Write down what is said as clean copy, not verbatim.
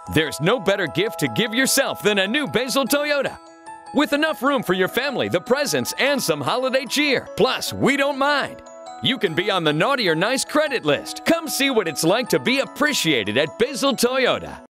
There's no better gift to give yourself than a new Basil Toyota. With enough room for your family, the presents, and some holiday cheer. Plus, we don't mind. You can be on the naughty or nice credit list. Come see what it's like to be appreciated at Basil Toyota.